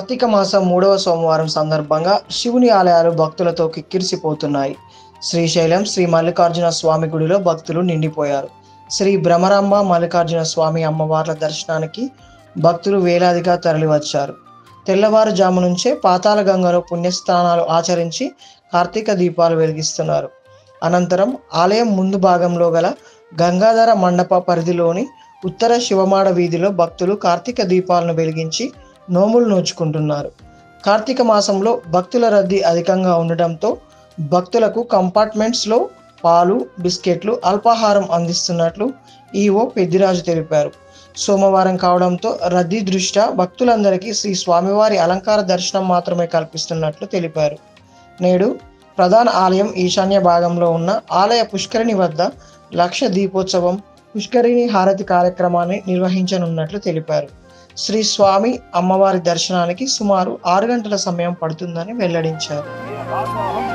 కార్తీక మాసం 3వ సోమవారం సందర్భంగా శివుని ఆలయాలు భక్తులతో కిక్కిరిసిపోతున్నాయి. శ్రీశైలం శ్రీ మల్లికార్జున స్వామి గుడిలో భక్తులు నిండిపోయారు. శ్రీ భ్రమరాంబ మల్లికార్జున స్వామి అమ్మవార్ల దర్శనానికి భక్తులు వేలాదిగా తరలివచ్చారు. తెల్లవారుజాము నుంచే పాతాళ గంగలో పుణ్యస్నానాలు ఆచరించి కార్తీక దీపాలు వెలిగిస్తున్నారు. అనంతరం ఆలయం ముందు భాగంలో గల గంగాధర మండప పరిధిలోని ఉత్తర శివమాడ వీధిలో భక్తులు కార్తీక దీపాలను వెలిగించి నోములు నోచుకుంటున్నారు. కార్తీక మాసంలో భక్తుల రద్దీ అధికంగా ఉండటంతో భక్తులకు కంపార్ట్మెంట్స్లో పాలు, బిస్కెట్లు, అల్పాహారం అందిస్తున్నట్లు ఈవో పెద్దిరాజు తెలిపారు. సోమవారం కావడంతో రద్దీ దృష్ట్యా భక్తులందరికీ శ్రీ స్వామివారి అలంకార దర్శనం మాత్రమే కల్పిస్తున్నట్లు తెలిపారు. నేడు ప్రధాన ఆలయం ఈశాన్య భాగంలో ఉన్న ఆలయ పుష్కరిణి వద్ద లక్ష దీపోత్సవం, పుష్కరిణి హారతి కార్యక్రమాన్ని నిర్వహించనున్నట్లు తెలిపారు. శ్రీ స్వామి అమ్మవారి దర్శనానికి సుమారు 6 గంటల సమయం పడుతుందని వెల్లడించారు.